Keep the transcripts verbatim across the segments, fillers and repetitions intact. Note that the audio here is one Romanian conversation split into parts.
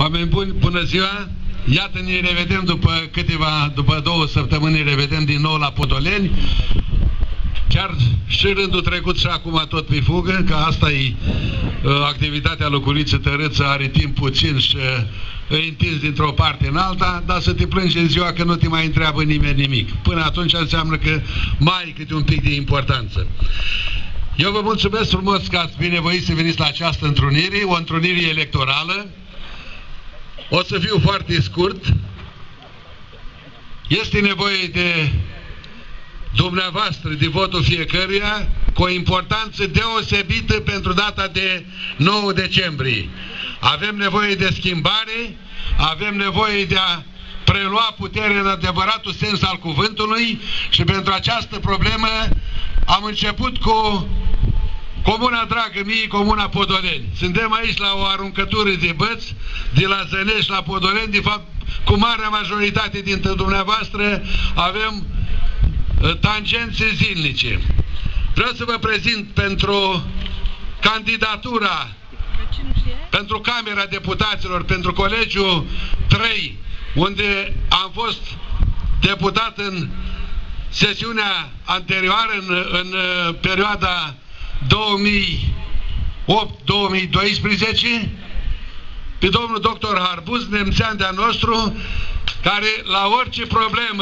Oameni buni, bună ziua! Iată, ne revedem după câteva, după două săptămâni, ne revedem din nou la Podoleni. Chiar și rândul trecut și acum tot pe fugă, că asta e uh, activitatea Locuriță Tărâță, are timp puțin și uh, îi întins dintr-o parte în alta, dar să te plângi în ziua că nu te mai întreabă nimeni nimic. Până atunci înseamnă că mai ai câte un pic de importanță. Eu vă mulțumesc frumos că ați binevoit să veniți la această întrunire, o întrunire electorală. O să fiu foarte scurt. Este nevoie de dumneavoastră, de votul fiecăruia, cu o importanță deosebită pentru data de nouă decembrie. Avem nevoie de schimbare, avem nevoie de a prelua puterea în adevăratul sens al cuvântului și pentru această problemă am început cu Comuna dragă mie, Comuna Podoleni. Suntem aici la o aruncătură de băți, de la Zănești la Podoleni. De fapt, cu marea majoritate dintre dumneavoastră avem uh, tangențe zilnice. Vreau să vă prezint pentru candidatura, pentru Camera Deputaților, pentru Colegiul trei, unde am fost deputat în sesiunea anterioară, în, în uh, perioada două mii opt două mii doisprezece, pe domnul doctor Harbuz, nemțean de-a nostru, care la orice problemă,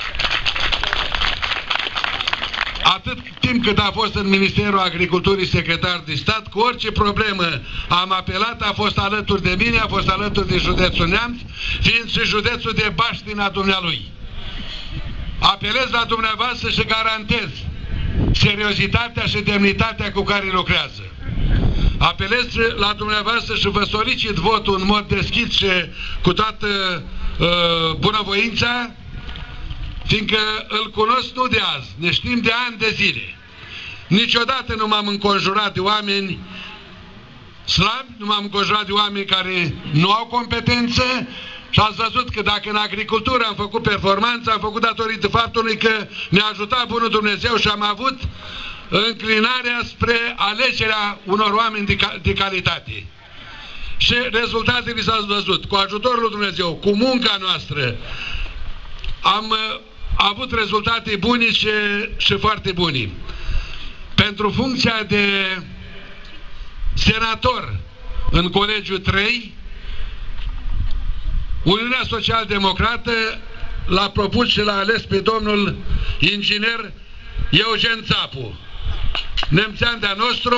atât timp cât a fost în Ministerul Agriculturii secretar de stat, cu orice problemă am apelat, a fost alături de mine, a fost alături de județul Neamț, fiind și județul de Baștina dumnealui. Apelez la dumneavoastră și garantez seriozitatea și demnitatea cu care lucrează. Apelez la dumneavoastră și vă solicit votul în mod deschis și cu toată uh, bunăvoința, fiindcă îl cunosc nu de azi, ne știm de ani de zile. Niciodată nu m-am înconjurat de oameni slabi, nu m-am înconjurat de oameni care nu au competență. Și ați văzut că dacă în agricultură am făcut performanță, am făcut datorită faptului că ne-a ajutat Bunul Dumnezeu și am avut înclinarea spre alegerea unor oameni de, cal de calitate. Și rezultatele s-au văzut. Cu ajutorul lui Dumnezeu, cu munca noastră, am uh, avut rezultate bune și, și foarte bune. Pentru funcția de senator în Colegiul trei, Uniunea Social-Democrată l-a propus și l-a ales pe domnul inginer Eugen Țapu, nemțean de-a nostru,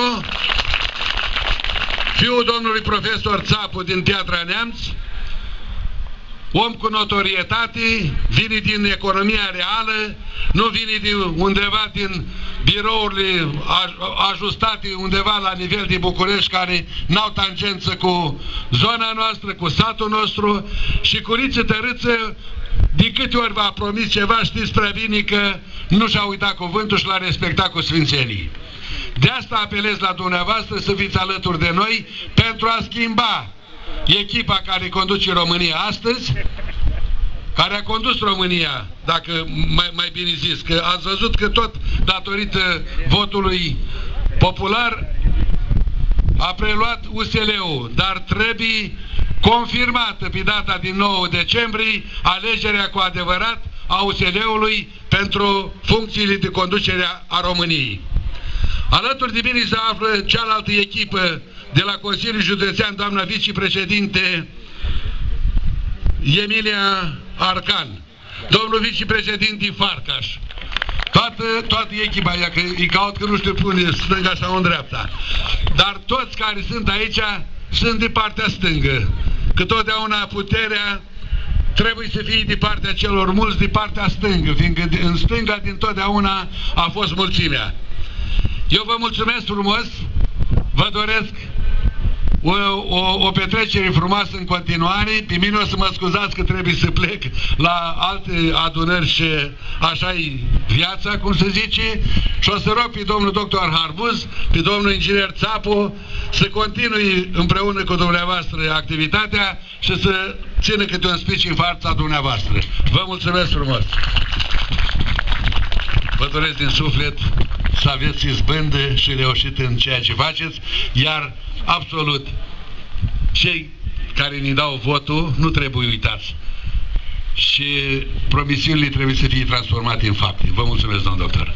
fiul domnului profesor Țapu din Piatra Neamț, om cu notorietate, vine din economia reală, nu vine din undeva din birourile ajustate undeva la nivel de București, care n-au tangență cu zona noastră, cu satul nostru. Și Curiță Tărâță, de câte ori v-a promis ceva, știți prea bine că nu și-a uitat cuvântul și l-a respectat cu sfințenii. De asta apelez la dumneavoastră să fiți alături de noi pentru a schimba echipa care conduce România astăzi, care a condus România, dacă mai, mai bine zis, că ați văzut că tot datorită votului popular a preluat U S L-ul, dar trebuie confirmată pe data din nouă decembrie alegerea cu adevărat a U S L-ului pentru funcțiile de conducere a României. Alături de mine se află cealaltă echipă de la Consiliul Județean, doamna vicepreședinte Emilia Arcan, domnul vicepreședinte Farcaș, toată, toată echipa, ea, că îi caut că nu știu pune stânga sau în dreapta, dar toți care sunt aici sunt de partea stângă, că totdeauna puterea trebuie să fie de partea celor mulți, de partea stângă, fiindcă în stânga din totdeauna a fost mulțimea. Eu vă mulțumesc frumos, vă doresc o, o, o petrecere frumoasă în continuare. Pe mine o să mă scuzați că trebuie să plec la alte adunări și așa-i viața, cum se zice, și o să rog pe domnul doctor Harbuz, pe domnul inginer Țapu să continui împreună cu dumneavoastră activitatea și să țină câte un speech în fața dumneavoastră. Vă mulțumesc frumos! Vă doresc din suflet să aveți izbândă și reușit în ceea ce faceți, iar absolut cei care ne dau votul nu trebuie uitați. Și promisiunile trebuie să fie transformate în fapte. Vă mulțumesc, domnul doctor.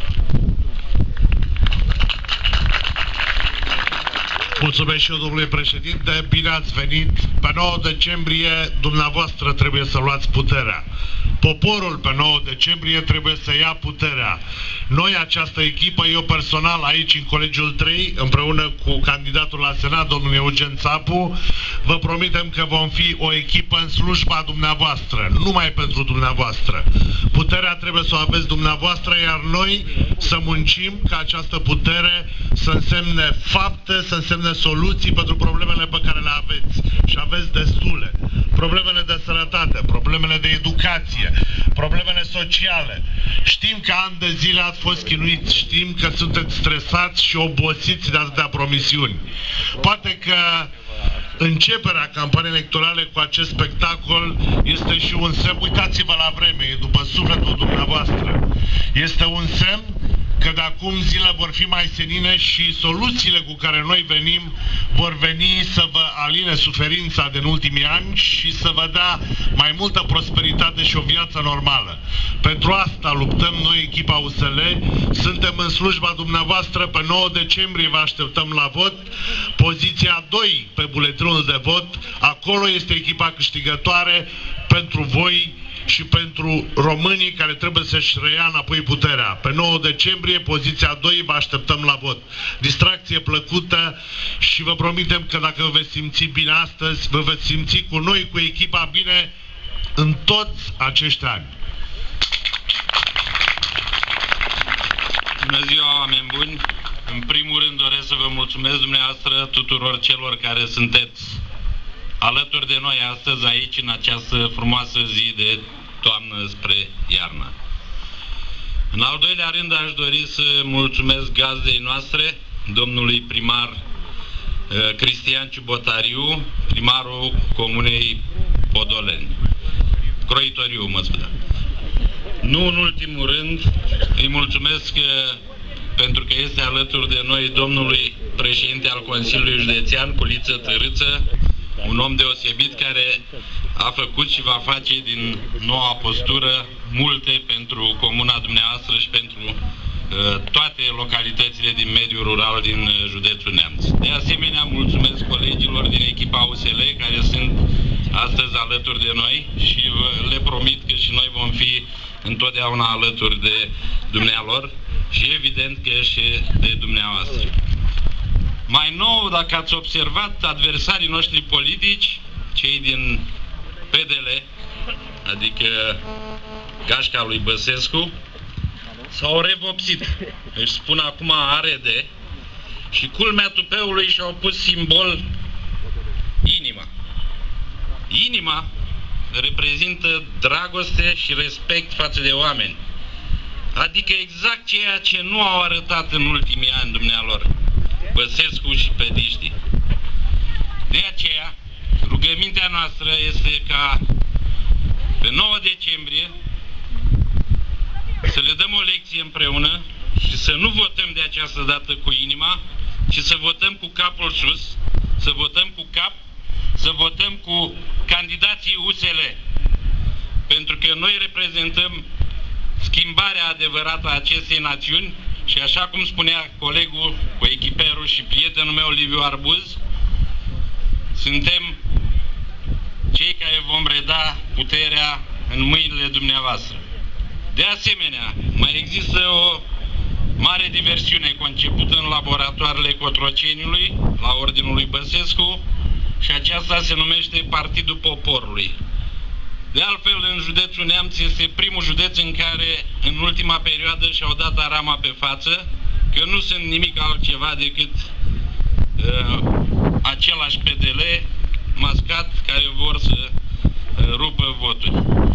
Mulțumesc și eu, domnule președinte. Bine ați venit. Pe nouă decembrie, dumneavoastră trebuie să luați puterea. Poporul pe nouă decembrie trebuie să ia puterea. Noi, această echipă, eu personal, aici în Colegiul trei, împreună cu candidatul la Senat, domnul Eugen Țapu, vă promitem că vom fi o echipă în slujba dumneavoastră, numai pentru dumneavoastră. Puterea trebuie să o aveți dumneavoastră, iar noi să muncim ca această putere să însemne fapte, să însemne soluții pentru problemele pe care le aveți. Și aveți destule. Problemele de sănătate, problemele de educație, problemele sociale. Știm că ani de zile ați fost chinuiți, știm că sunteți stresați și obosiți de atâtea promisiuni. Poate că începerea campaniei electorale cu acest spectacol este și un semn, uitați-vă la vreme, e după sufletul dumneavoastră. Este un semn că de acum zile vor fi mai senine și soluțiile cu care noi venim vor veni să vă aline suferința din ultimii ani și să vă dea mai multă prosperitate și o viață normală. Pentru asta luptăm noi, echipa U S L, suntem în slujba dumneavoastră, pe nouă decembrie vă așteptăm la vot, poziția doi pe buletinul de vot, acolo este echipa câștigătoare pentru voi și pentru românii care trebuie să-și reia înapoi puterea. Pe nouă decembrie, poziția doi, vă așteptăm la vot. Distracție plăcută și vă promitem că dacă vă veți simți bine astăzi, vă veți simți cu noi, cu echipa bine în toți acești ani. Bună ziua, oameni buni! În primul rând doresc să vă mulțumesc dumneavoastră tuturor celor care sunteți alături de noi astăzi aici, în această frumoasă zi de toamnă spre iarnă. În al doilea rând aș dori să mulțumesc gazdei noastre, domnului primar uh, Cristian Ciubotariu, primarul Comunei Podoleni. Croitoriu, mă spune. Nu în ultimul rând, îi mulțumesc uh, pentru că este alături de noi domnului președinte al Consiliului Județean, Culiță Tărâță, un om deosebit care a făcut și va face din noua postură multe pentru comuna dumneavoastră și pentru uh, toate localitățile din mediul rural din uh, județul Neamț. De asemenea, mulțumesc colegilor din echipa U S L care sunt astăzi alături de noi și uh, le promit că și noi vom fi întotdeauna alături de dumnealor și evident că și de dumneavoastră. Mai nou, dacă ați observat, adversarii noștri politici, cei din P D L, adică gașca lui Băsescu, s-au revopsit. Își spun acum A R D și culmea tupeului și-au pus simbol inima. Inima reprezintă dragoste și respect față de oameni. Adică exact ceea ce nu au arătat în ultimii ani dumnealor Băsescu și pediștii. De aceea, rugămintea noastră este ca pe nouă decembrie să le dăm o lecție împreună și să nu votăm de această dată cu inima, ci să votăm cu capul sus, să votăm cu cap, să votăm cu candidații U S L. Pentru că noi reprezentăm schimbarea adevărată a acestei națiuni și așa cum spunea colegul cu echiperul și prietenul meu Liviu Arbuz, suntem cei care vom reda puterea în mâinile dumneavoastră. De asemenea, mai există o mare diversiune concepută în laboratoarele Cotroceniului, la ordinul lui Băsescu, și aceasta se numește Partidul Poporului. De altfel, în județul Neamț este primul județ în care în ultima perioadă și-au dat arama pe față că nu sunt nimic altceva decât uh, același P D L mascat care vor să uh, rupă voturi.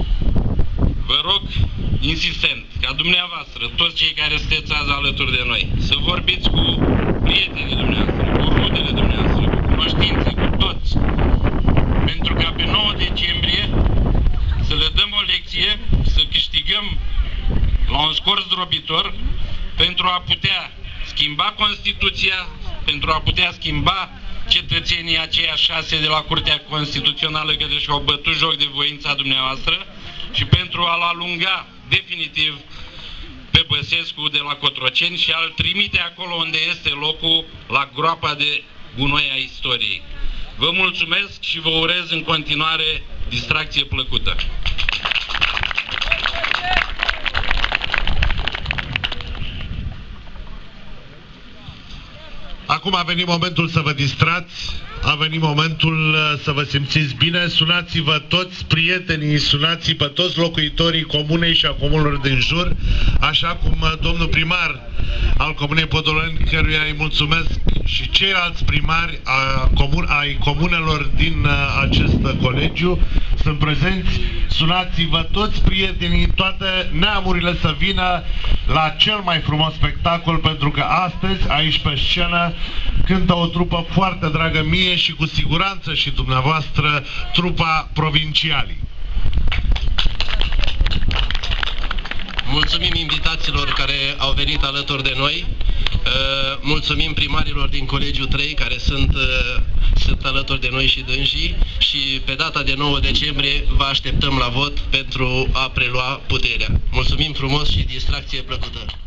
Vă rog, insistent, ca dumneavoastră, toți cei care sunteți azi alături de noi, să vorbiți cu prietenii dumneavoastră, cu rudele dumneavoastră, cu cunoștințe, cu toți, pentru ca pe nouă decembrie să le dăm o lecție, să câștigăm la un scor zdrobitor pentru a putea schimba Constituția, pentru a putea schimba cetățenii aceia șase de la Curtea Constituțională că și-au bătut joc de voința dumneavoastră și pentru a-l alunga definitiv pe Băsescu de la Cotroceni și a-l trimite acolo unde este locul, la groapa de gunoi a istoriei. Vă mulțumesc și vă urez în continuare distracție plăcută. Acum a venit momentul să vă distrați, a venit momentul să vă simțiți bine. Sunați-vă toți prietenii, sunați pe toți locuitorii comunei și a comunelor din jur, așa cum domnul primar al Comunei Podoleni, căruia îi mulțumesc, și ceilalți primari a comun ai comunelor din acest colegiu sunt prezenți. Sunați-vă toți prietenii, toate neamurile să vină la cel mai frumos spectacol, pentru că astăzi, aici pe scenă, cântă o trupă foarte dragă mie și cu siguranță și dumneavoastră, trupa Provincialii. Mulțumim invitațiilor care au venit alături de noi. Mulțumim primarilor din Colegiul trei care sunt, sunt alături de noi și dânsii și pe data de nouă decembrie vă așteptăm la vot pentru a prelua puterea. Mulțumim frumos și distracție plăcută!